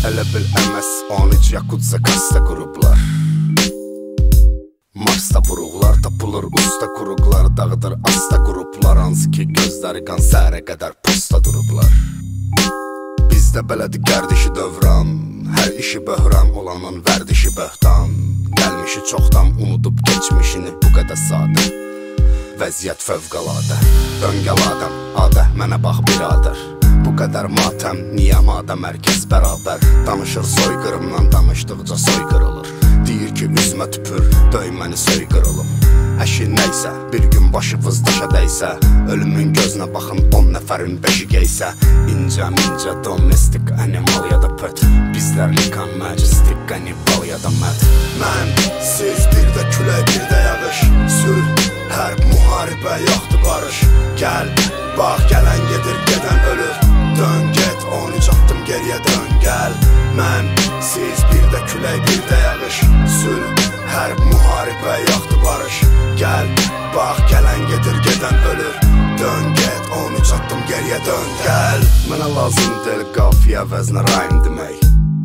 Elə bil MS-13 Yakutsa kassa qurublar. Marsda buruqlar tapılır, usta quruqlar dağıdır asta qruplar, hansı ki gözləri qan səhərə qədər posta durublar. Bizdə belədir gərdişi dövran, hər işi böhran olanın vərdişi böhtan. Gəlmişi çoxdan unudub geçmişini, bu qədər sadə vəziyyət fövqəladə. Döngəladəm, adə, mənə bax birader. Bu qədər matəm, niyə madəm mərkəz bərabər? Danışır soyqırımdan, danışdıqca soyqırılır. Deyir ki üzmə tüpür, döyməni soyqırılım. Əşi nəysə, bir gün başı vızdaşa dəysə, ölümün gözünə baxın 10 nəfərin beşi geysə. İncə-mincə domestik animal ya da pöt, bizlər likan majestik qanibal ya da mət. Mən, siz, bir də külək, bir də yağış, sülh, hərb, müharibə, yoxdur barış. Gəl, bax, gələn gedir, gedən ölür. Dön, get, 13 atdım geriyə dön, gəl. Mən, siz, bir də külək, bir də yağış, sülh, hərb, müharibə, yoxdur barış. Gəl, bax, gələn gedir, gedən ölür. Dön, get, 13 atdım geriyə dön, gəl. Mənə lazım deyil qafiyə, vəznə rhyme demək,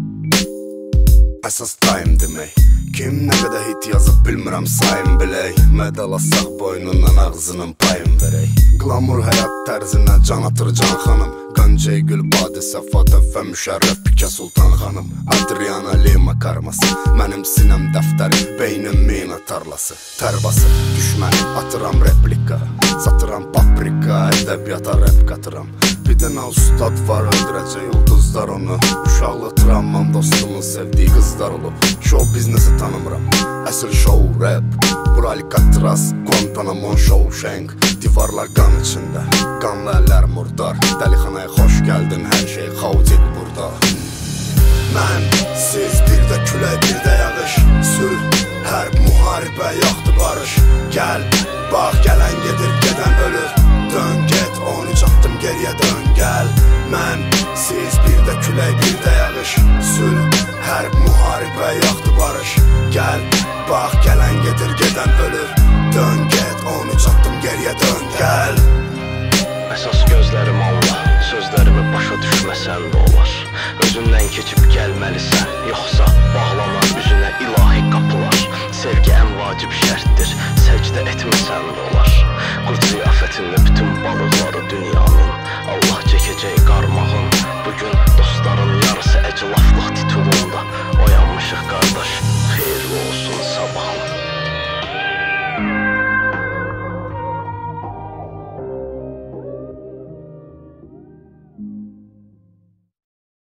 əsas time demək. Kim nə qədər hit yazıb bilmirəm sayım bilək. Medal asaq boynundan ağzının payın verək. Glamur həyat tərzinə can atır can xanım. Qancay gül badisə Fatəf və Müşərrəf Pikə Sultan xanım. Adriana Lima karması, mənim sinəm dəftəri, beynim mina tarlası. Tərbası, düşməni atıram replika, satıram paprika, ədəbiyyata rap qatıram. Bir dənə ustad var, öldürəcək ulduzlar onu. Uşaqlıq travmam dostumun sevdiyi qızlar olub. Show biznesi tanımıram, əsl show rap. Buralikatras, Guantanamo, Shawshank. Divarlar qan içində, qanlı əllər murdar. Dəlixanaya xoş gəldin, hər şey xaotik burada. Mən, siz, bir də külək, bir də yağış, sülh, hərb, müharibə, yoxdur barış. Gəl, bax, gələn gedir, gedən ölür. Dön, get, 13 atdım geriyə dön, gəl. Mən, siz, bir də külək, bir də yağış, sülh, hərb, müharibə, yoxdur barış. Gəl, bax, gələn gedir, gedən ölür. Dön, get, 13 atdım geriyə dön, gəl. Əsas gözlərim Allah, sözlərimi başa düşməsən də olar. Özündən keçib gəlməlisən, yoxsa bağlanar üzünə ilahi qapılar. Sevgi ən vacib şərtdir, səcdə etməsən də olar.